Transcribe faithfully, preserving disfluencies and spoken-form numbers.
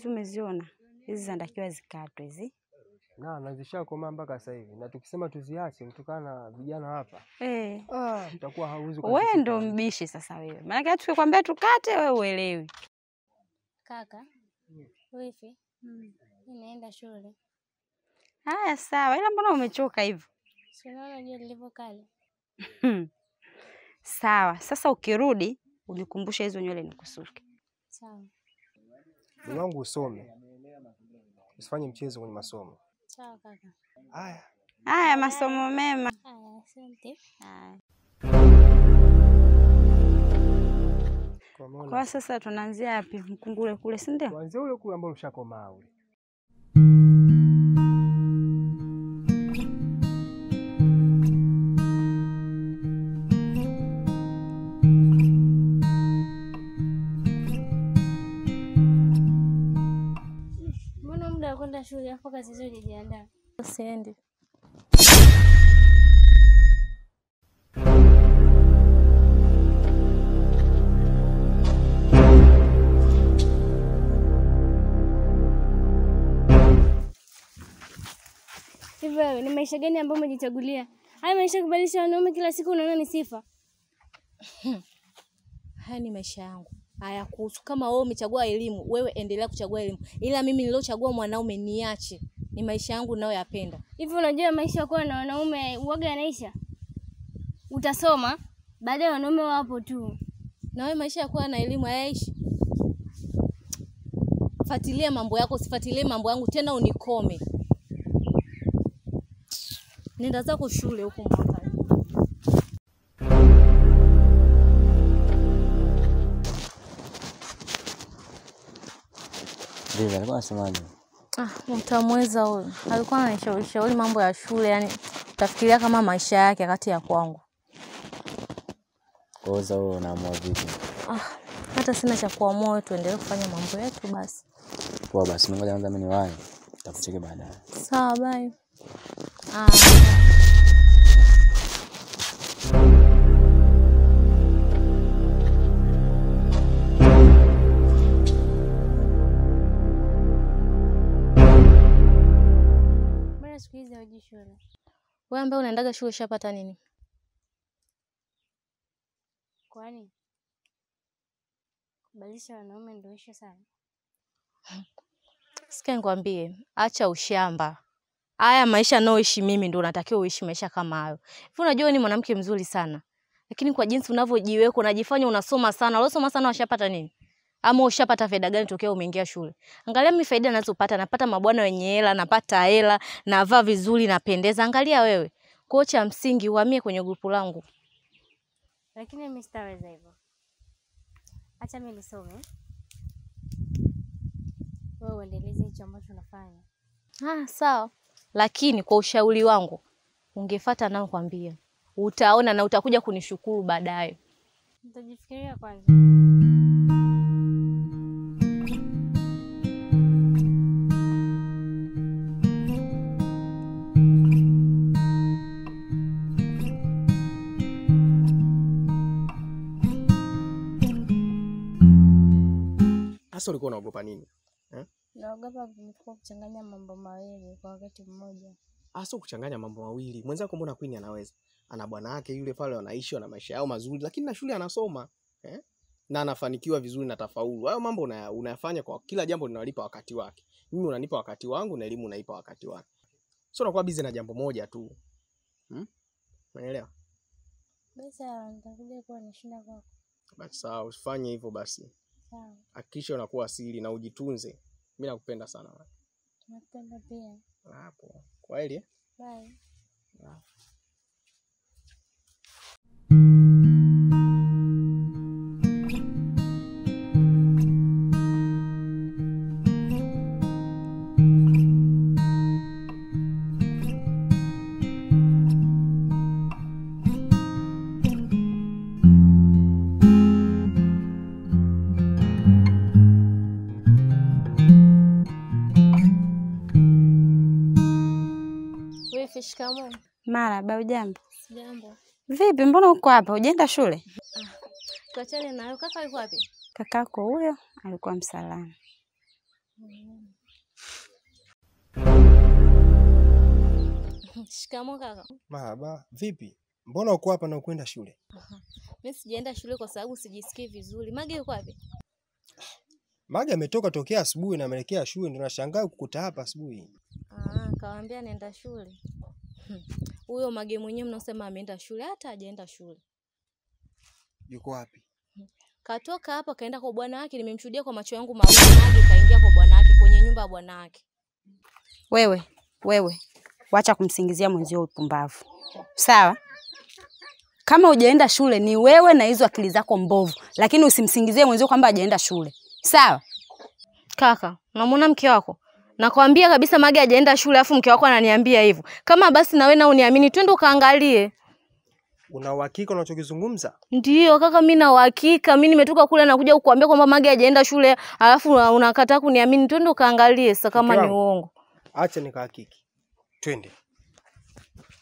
hizi umeziona? Hizi zinatakiwa zikatwe hizi. Na nazishakoma mpaka sasa hivi. Na tukisema tuziache kutokana na vijana hapa. Eh. Ah, utakuwa hauwezi kwa. Wewe ndo mbishi sasa wewe. Maana kama tukikwambia tukate wewe uelewi. Kaka. Wifi. Mm. Ninaenda shule. Haya sawa. Ila mbona umechoka hivyo? Si unaona ndio nilivyo kale. Sawa. Sasa ukirudi unikumbushe hizo nywele nikusuke. Sawa. Ni wangu usome. Usifanye mchezo kwenye masomo. Sawa kaka. Haya. Haya masomo mema. Haya, asante. Haya. Kwa sasa tunaanzia wapi? Mkungule kule, si ndio? Tuanze ule kule ambao ushakomaa ule. Mbona muda wa kwenda shule hapo kazi zote jiandaa? Usiende. Hivyo ni maisha gani ambayo umejichagulia? Haya maisha kubadilisha wanaume kila siku unaona ni sifa. Haya ni maisha yangu. Haya kuhusu kama wewe umechagua elimu, wewe endelea kuchagua elimu. Ila mimi nilochagua mwanaume niache. Ni maisha yangu ninayoyapenda. Hivi unajua maisha kwa na wanaume uoga yanaisha? Utasoma, baadaye wanaume wapo tu. Na wewe maisha yako na elimu hayaishi. Fuatilia mambo yako, usifuatilie mambo yangu tena unikome. Nenda zako shule huko mwaka. Ndio, alikuwa anasemaje? Ah, mtamweza huyo. Alikuwa ananishauri shauri mambo ya shule, yani tafikiria kama maisha yake kati ya kwangu. Koza wewe unaamua vipi? Ah, hata sina cha kuamua, tuendelee kufanya mambo yetu basi. Poa basi, ngoja kwanza mimi niwahi. Nitakucheki baadaye. Sawa, bye. Ah. Mbona siku hizi hauji shule? Wewe ambaye unaendaga shule ushapata nini? Kwani kubadilisha wanaume ndio isho sana? Sikia nikwambie, acha ushamba. Haya maisha naoishi mimi ndio unatakiwa uishi maisha kama hayo. Hivi unajua ni mwanamke mzuri sana. Lakini kwa jinsi unavyojiweka unajifanya unasoma sana. Unasoma sana washapata nini? Ama ushapata faida gani tokea umeingia shule? Angalia mimi faida ninazopata, napata mabwana wenye hela, napata hela, navaa vizuri, napendeza. Angalia wewe. Kocha msingi uhamie kwenye grupu langu. Lakini mimi sitaweza hivyo. Acha mimi nisome. Wewe uendeleze hicho ambacho unafanya. Ah, sawa. Lakini kwa ushauri wangu ungefuata nao kwambia. Utaona na utakuja kunishukuru baadaye. Nitajifikiria kwanza. Hasa ulikuwa unaogopa nini? Eh? Naogopa kuchanganya mambo mawili kwa wakati mmoja. Hasa kuchanganya mambo mawili. Mwenzako mbona Queen anaweza? Ana bwana yake yule pale wanaishi na maisha yao mazuri, lakini na shule anasoma, eh? Na anafanikiwa vizuri na tafaulu. Hayo mambo una, unayafanya kwa kila jambo linalipa wakati wake. Mimi unanipa wakati wangu na elimu unaipa wakati wake. Sio unakuwa busy na jambo moja tu. Hmm? Umeelewa? Basi nitakuja kwa nishinda kwako. Basi sawa, usifanye hivyo basi. Sawa. Hakikisha unakuwa asili na ujitunze. Mimi nakupenda sana wewe. Nakupenda pia. Hapo. Kwaheri eh? Bye. Ah. Shikamoo. Marahaba, hujambo? Jambo. Vipi, mbona uko hapa? Hujaenda shule? Ah. Tuachane nayo. Kaka yuko wapi? Kakako huyo alikuwa msalani. Shikamoo kaka. Mahaba, vipi? Mbona uko hapa na ukwenda shule? Mimi sijaenda shule kwa sababu sijisikii vizuri. Mage yuko wapi? Mage ametoka tokea asubuhi na ameelekea shule, ndio nashangaa kukuta hapa asubuhi. Ah, kawaambia nenda shule. Huyo Mage mwenyewe mnasema ameenda shule, hata hajaenda shule. Yuko wapi? Katoka hapa kaenda kwa bwana wake, nimemshuhudia kwa macho yangu mawili. Mage kaingia kwa bwana wake kwenye nyumba ya bwana wake. Wewe, wewe. Wacha kumsingizia mwenzio upumbavu. Sawa? Kama hujaenda shule ni wewe na hizo akili zako mbovu, lakini usimsingizie mwenzio kwamba hajaenda shule. Sawa? Kaka, unamwona mke wako? Nakwambia kabisa Mage hajaenda shule afu mke wako ananiambia hivyo. Kama basi na wewe na uniamini, twende ukaangalie. Una uhakika unachokizungumza? Ndiyo kaka, mimi na uhakika. Mimi nimetoka kule na kuja kukuambia kwamba Mage hajaenda shule, alafu unakataa kuniamini. Twende ukaangalie sasa kama ni uongo. Acha nikahakiki. Twende.